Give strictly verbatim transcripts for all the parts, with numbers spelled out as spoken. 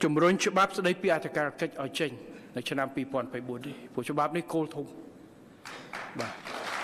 ជំរុញច្បាប់ស្តីពីអធិការកិច្ចឲ្យចេញនៅឆ្នាំពីរពាន់ប្រាំបួននេះព្រោះច្បាប់នេះគោលធំបាទ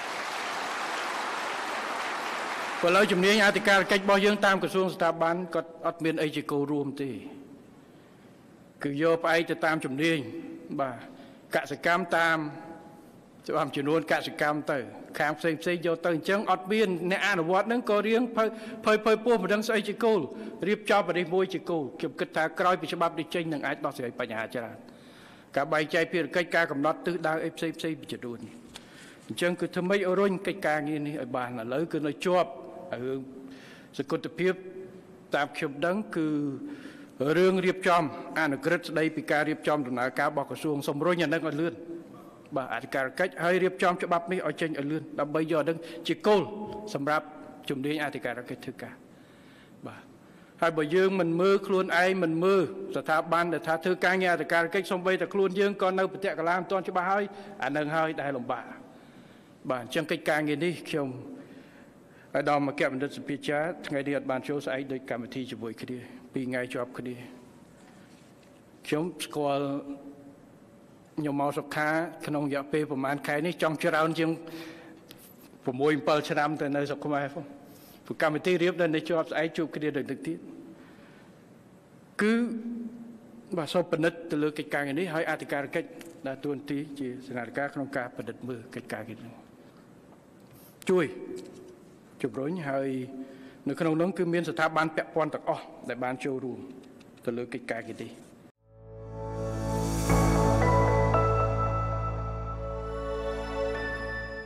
បើលើជំនាញអធិការកិច្ចរបស់យើងតាមក្រសួងស្ថាប័នគាត់អត់មានអីជាគោលរួមទេគឺយកផ្អែកទៅតាមជំនាញបាទកសិកម្មតាមច្បាប់ចំនួនកសិកម្មទៅខាងផ្សេងផ្សេងយកទៅអញ្ចឹងអត់មានអ្នកអនុវត្តហ្នឹងក៏រៀងភ័យភ័យភ័យពោះមិនដឹងស្អីជាគោលរៀបចំបរិបមួយជាគោលខ្ញុំគិតថាក្រោយពីច្បាប់នេះចេញនឹងអាចដោះស្រាយបញ្ហាច្រើនការបែងចែកភារកិច្ចការកំណត់ទិសដៅអីផ្សេងផ្សេងចំនួនអញ្ចឹងគឺធ្វើម៉េចឲ្យរុញកិច្ចការងារនេះឲ្យបានឥឡូវគឺនៅជាប់រឿងសកលភាពតាមខ្ញុំដឹងគឺរឿងរៀបចំអនុក្រឹត្យស្ដីពីការរៀបចំដំណើរការរបស់ក្រសួងសំរុញអានឹងឲ្យលឿនបាទអធិការកិច្ចហើយរៀបចំច្បាប់នេះឲ្យចេញឲ្យលឿនដើម្បីយកនឹងជាគោលសម្រាប់ជំនាញអធិការកិច្ចធ្វើការបាទហើយបើយើងមិនមើលខ្លួនឯងមិនមើលស្ថាប័នដែលថាធ្វើការងារអធិការកិច្ចសំបីតែខ្លួនយើងក៏នៅប្រតិកលាមិនទាន់ច្បាស់ហើយអានឹងហើយដែលលំបាកបាទអញ្ចឹងកិច្ចការងារនេះខ្ញុំហើយដល់មកគណៈបណ្ឌិតសភាចាថ្ងៃនេះអត់បានចូលស្អែកដោយកម្មវិធីជាមួយគ្នាពីរថ្ងៃជាប់គ្នាខ្ញុំស្គាល់ខ្ញុំមកសុខាក្នុងរយៈពេលប្រហែលខែនេះចង់ច្រើនជាង៦ 7ឆ្នាំទៅនៅស្រុកខ្មែរផងព្រោះកម្មវិធីរៀបនៅជាប់ស្អែកជួបគ្នាដូចទឹកទៀតគឺបាទសូមពិនិត្យទៅលើកិច្ចការនេះហើយអធិការកិច្ចដែលទួនាទីជាសង្ឃាធិការក្នុងការពិនិត្យមើលកិច្ចការនេះជួយជំរុញហើយនៅក្នុងនោះគឺមានស្ថាប័នពាក់ព័ន្ធទាំងអស់ដែលបានចូលរួមទៅលើកិច្ចការនេះ